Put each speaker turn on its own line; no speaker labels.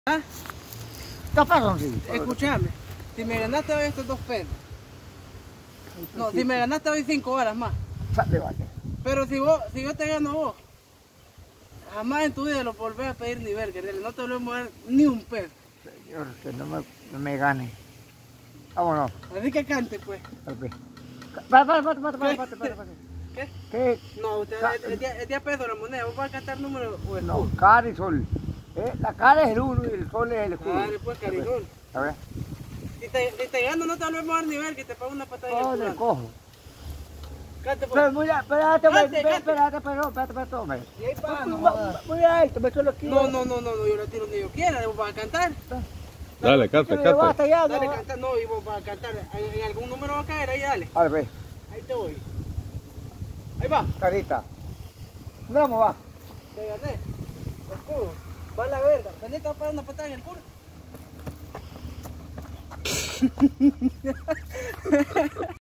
¿Ah?
¿Qué pasó, sí?
Escúchame, si me ganaste hoy estos 2 pesos, no, si me ganaste hoy 5 horas más, pero si yo te gano vos, jamás en tu vida lo volvés a pedir ni verga, no te volvemos a dar ni un peso.
Señor, que no me gane. Vámonos.
Así que cante, pues.
Párate.
¿Qué?
¿Qué?
No, usted es 10 pesos la moneda, vos vas a cantar número o escudo.
No, cara y sol. La cara es el uno y el sol es el escudo.
Dale, pues, carizón.
A ver.
Si te gano no te volvemos a dar ni verga, que te pago una patada en el
le
culo.
cojo.
Cante, pues.
Pero mira, espérate,
Cante.
hombre.
Y ahí paga, no
Muy
jodas.
muy alto, me solo aquí.
No, yo la tiro donde yo quiera, vos vas a cantar.
Dale, canta.
Dale, canta, no, y vos vas a cantar. En algún número va a caer, ahí dale.
A ver,
Ahí te voy. Ahí va.
carita. Vamos, va.
Te gané. Escudo. Va a la verga. Vení, te voy a pagar una patada en el culo.